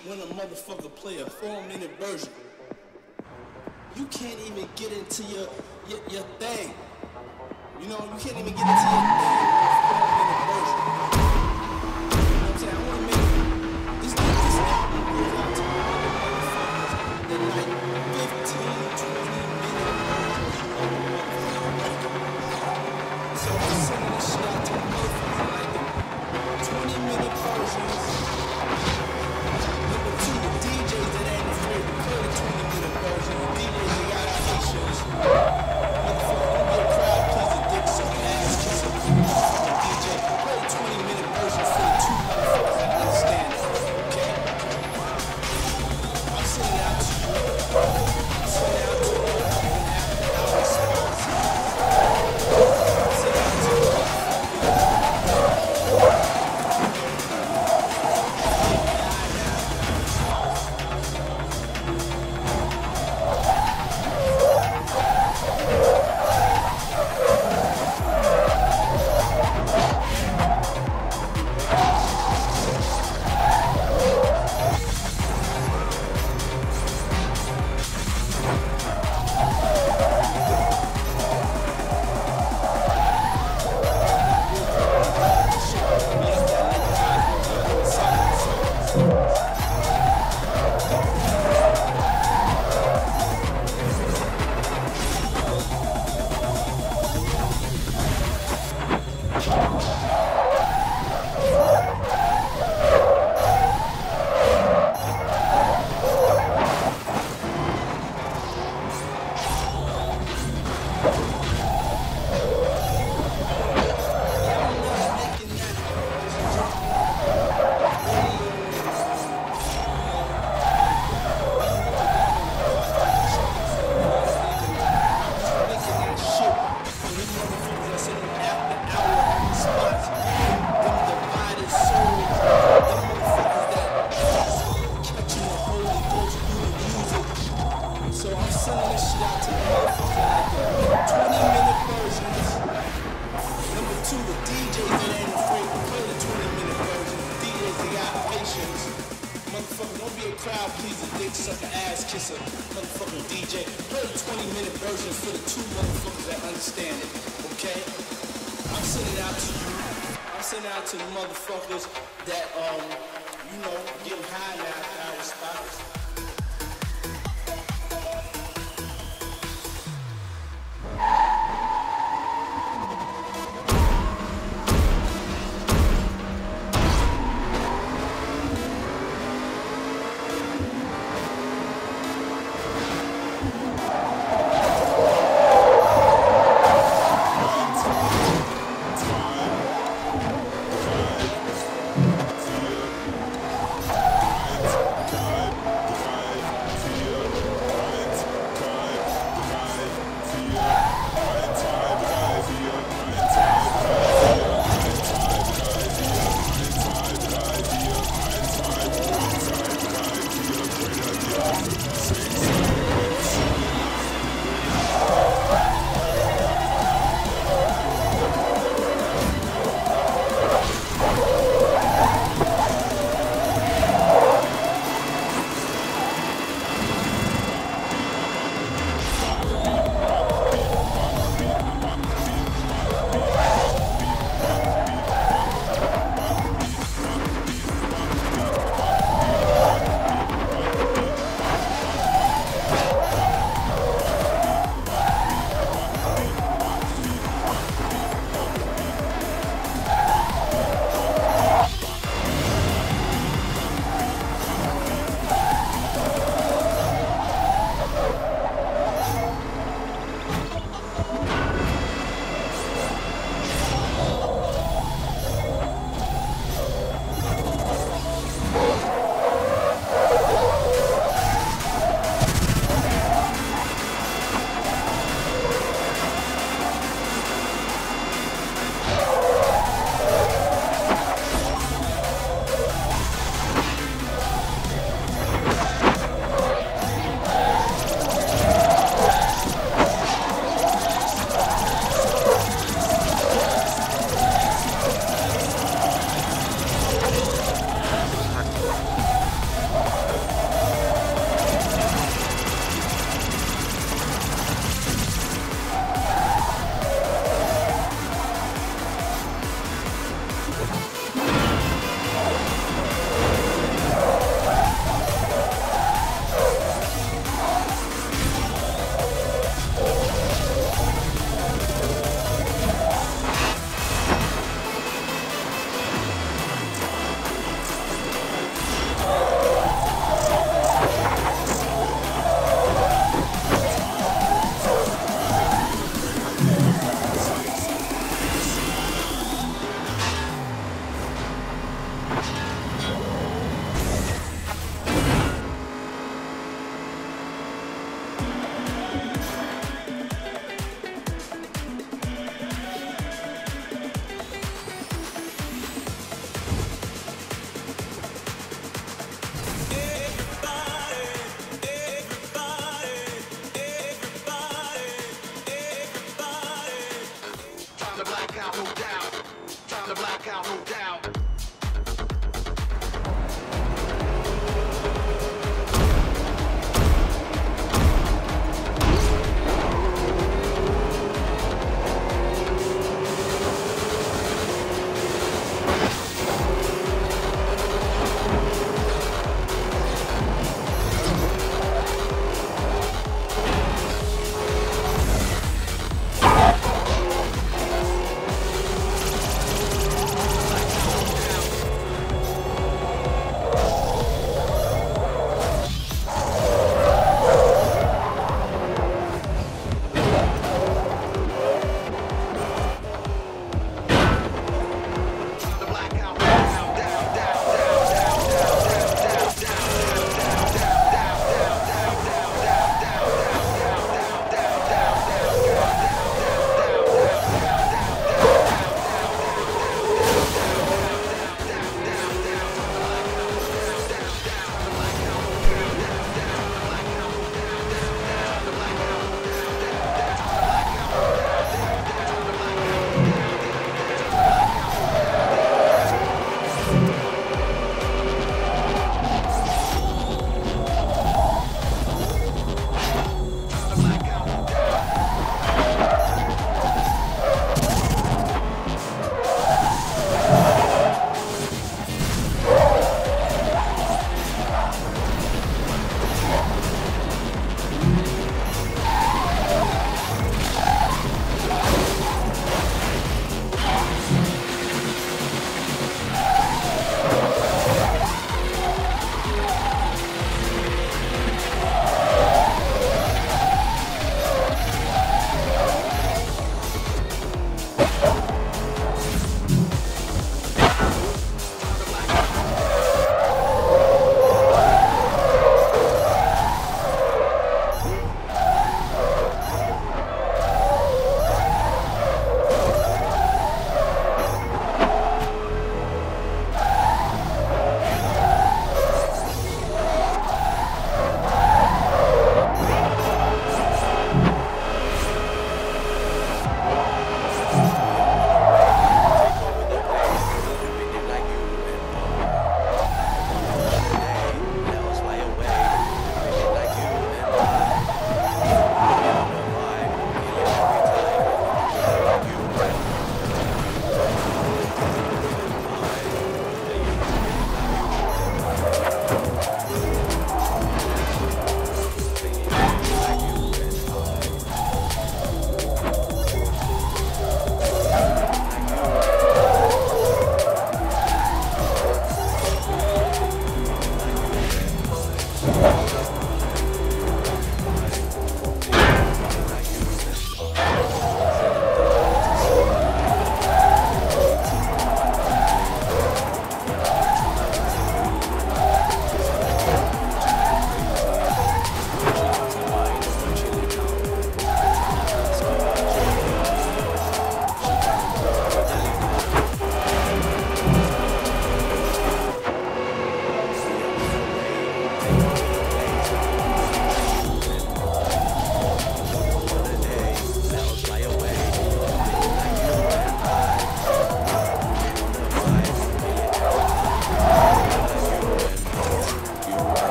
when a motherfucker play a 4-minute version. You can't even get into your thing. You know, you can't even get into your thing with a 4-minute version. You know what I'm saying? I want to make this album goes out to all the motherfuckers that like 15, 20-minute versions of a motherfucking record. So I'm sending this shit out to the motherfuckers that like the 20-minute versions. Number two, the DJs that ain't afraid to play the 20-minute version. The DJs that got patience. Motherfucker, don't be a crowd pleaser, dick sucking ass kisser. Motherfucking DJ, play the 20-minute version for the two motherfuckers that understand it. Okay? I'm sending it out to you. I'm sending it out to you. After hour spots. I'm sending it out to you.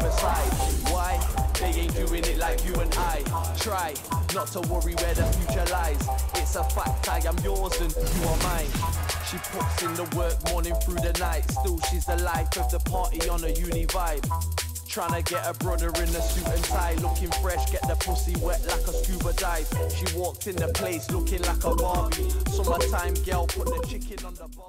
other side. Why? They ain't doing it like you and I. Try not to worry where the future lies. It's a fact, I am yours and you are mine. She puts in the work morning through the night. Still she's the life of the party on a uni vibe. Tryna get a brother in a suit and tie, looking fresh, get the pussy wet like a scuba dive. She walked in the place looking like a Barbie. Summertime girl, put the chicken on the bar.